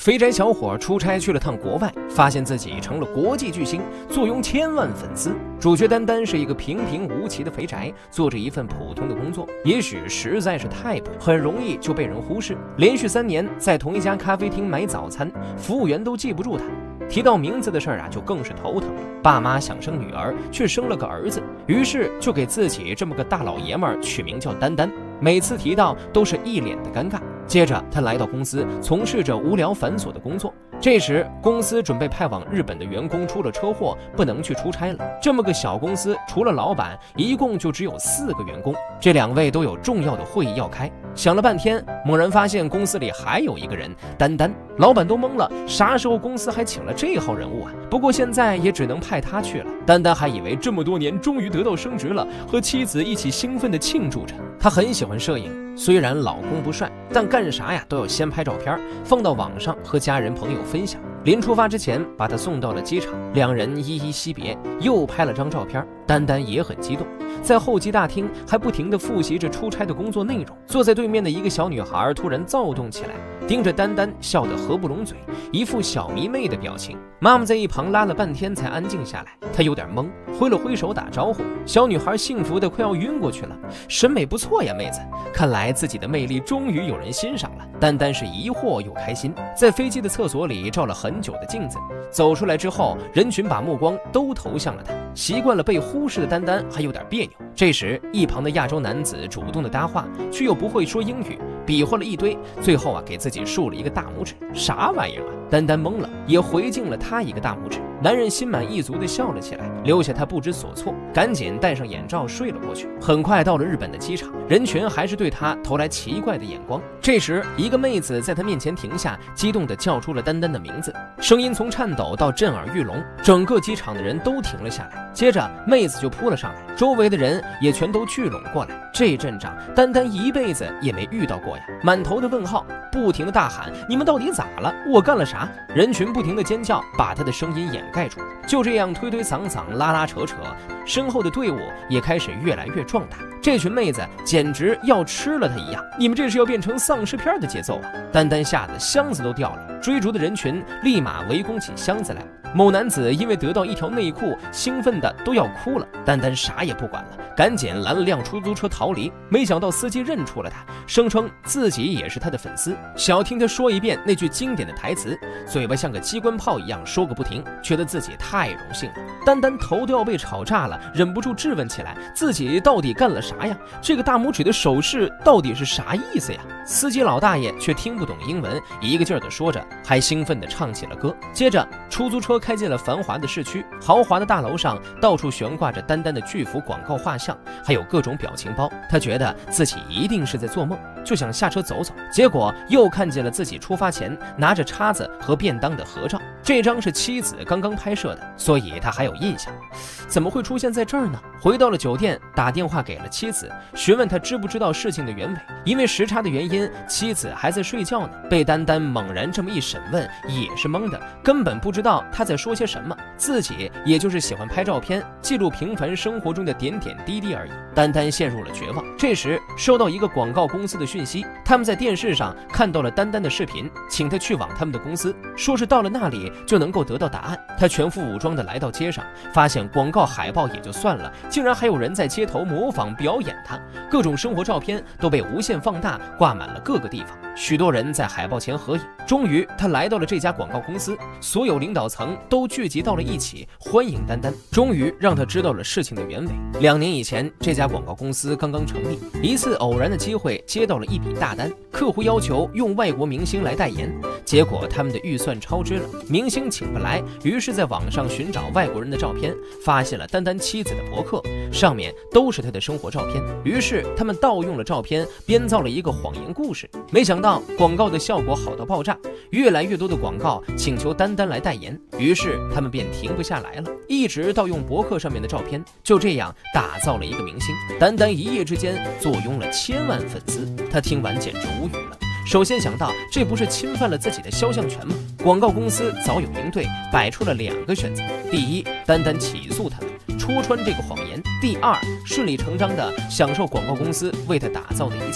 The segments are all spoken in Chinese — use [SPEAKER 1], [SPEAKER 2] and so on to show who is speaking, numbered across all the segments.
[SPEAKER 1] 肥宅小伙出差去了趟国外，发现自己成了国际巨星，坐拥千万粉丝。主角丹丹是一个平平无奇的肥宅，做着一份普通的工作，也许实在是太普，很容易就被人忽视。连续3年在同一家咖啡厅买早餐，服务员都记不住他。提到名字的事儿就更是头疼了。爸妈想生女儿，却生了个儿子，于是就给自己这么个大老爷们儿取名叫丹丹。每次提到都是一脸的尴尬。接着他来到公司，从事着无聊繁琐的工作。这时公司准备派往日本的员工出了车祸，不能去出差了。这么个小公司，除了老板，一共就只有4个员工。这2位都有重要的会议要开。想了半天，猛然发现公司里还有一个人，丹丹。老板都懵了，啥时候公司还请了这号人物啊？不过现在也只能派他去了。丹丹还以为这么多年终于得到升职了，和妻子一起兴奋地庆祝着。他很喜欢摄影，虽然老公不帅，但干啥都要先拍照片，放到网上和家人朋友分享。临出发之前，把他送到了机场，2人依依惜别，又拍了张照片。丹丹也很激动，在候机大厅还不停地复习着出差的工作内容。坐在对面的一个小女孩突然躁动起来，盯着丹丹笑得合不拢嘴，一副小迷妹的表情。妈妈在一旁拉了半天才安静下来，她有点懵，挥了挥手打招呼。小女孩幸福得快要晕过去了，审美不错呀，妹子，看来自己的魅力终于有人欣赏了。丹丹是疑惑又开心，在飞机的厕所里照了很久的镜子，走出来之后，人群把目光都投向了她。习惯了被忽视的丹丹还有点别扭。这时一旁的亚洲男子主动的搭话，却又不会说英语，比划了一堆，最后给自己竖了一个大拇指。啥玩意儿啊？丹丹懵了，也回敬了他一个大拇指。男人心满意足地笑了起来，留下他不知所措，赶紧戴上眼罩睡了过去。很快到了日本的机场，人群还是对他投来奇怪的眼光。这时一个妹子在他面前停下，激动地叫出了丹丹的名字，声音从颤抖到震耳欲聋，整个机场的人都停了下来。接着妹子就扑了上来，周围的人也全都聚拢过来。这阵仗丹丹一辈子也没遇到过呀，满头的问号，不停地大喊：你们到底咋了？我干了啥？人群不停地尖叫，把他的声音掩盖住。就这样推推搡搡，拉拉扯扯，身后的队伍也开始越来越壮大。这群妹子简直要吃了他一样，你们这是要变成丧尸片的节奏啊！丹丹吓得箱子都掉了，追逐的人群立马围攻起箱子来。某男子因为得到一条内裤，兴奋的都要哭了。丹丹啥也不管了，赶紧拦了辆出租车逃离。没想到司机认出了他，声称自己也是他的粉丝，想要听他说一遍那句经典的台词，嘴巴像个机关炮一样说个不停，觉得自己太荣幸了。丹丹头都要被炒炸了，忍不住质问起来，自己到底干了啥呀？这个大拇指的手势到底是啥意思呀？司机老大爷却听不懂英文，一个劲儿地说着，还兴奋地唱起了歌。接着出租车开进了繁华的市区，豪华的大楼上到处悬挂着丹丹的巨幅广告画像，还有各种表情包。他觉得自己一定是在做梦，就想下车走走，结果又看见了自己出发前拿着叉子和便当的合照。这张是妻子刚刚拍摄的，所以他还有印象。怎么会出现在这儿呢？回到了酒店，打电话给了妻子，询问他知不知道事情的原委。因为时差的原因，妻子还在睡觉呢。被丹丹猛然这么一审问，也是懵的，根本不知道他在说些什么。自己也就是喜欢拍照片，记录平凡生活中的点点滴滴而已。丹丹陷入了绝望。这时收到一个广告公司的讯息，他们在电视上看到了丹丹的视频，请他去往他们的公司，说是到了那里就能够得到答案。他全副武装地来到街上，发现广告海报也就算了，竟然还有人在街头模仿表演他，各种生活照片都被无限放大，挂满了各个地方。许多人在海报前合影。终于他来到了这家广告公司，所有领导层都聚集到了一起，欢迎丹丹，终于让他知道了事情的原委。2年以前，这家广告公司刚刚成立，一次偶然的机会接到了一笔大单，客户要求用外国明星来代言，结果他们的预算超支了，明星请不来，于是在网上寻找外国人的照片，发现了丹丹妻子的博客，上面都是他的生活照片，于是他们盗用了照片，编造了一个谎言故事。没想到广告的效果好到爆炸，越来越多的广告请求丹丹来代言，于是他们便停不下来了，一直盗用博客上面的照片，就这样打造了一个明星。丹丹一夜之间坐拥了1000万粉丝，他听完简直无语了。首先想到，这不是侵犯了自己的肖像权吗？广告公司早有应对，摆出了2个选择：第一，丹丹起诉他们，戳穿这个谎言；第二，顺理成章地享受广告公司为他打造的一切。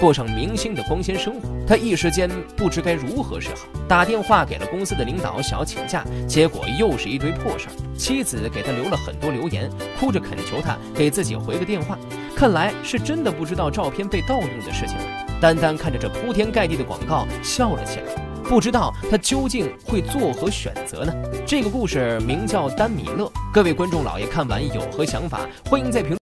[SPEAKER 1] 过上明星的光鲜生活。他一时间不知该如何是好，打电话给了公司的领导想要请假，结果又是一堆破事儿。妻子给他留了很多留言，哭着恳求他给自己回个电话，看来是真的不知道照片被盗用的事情了。丹丹看着这铺天盖地的广告笑了起来，不知道他究竟会作何选择呢？这个故事名叫丹米勒，各位观众老爷看完有何想法？欢迎在评论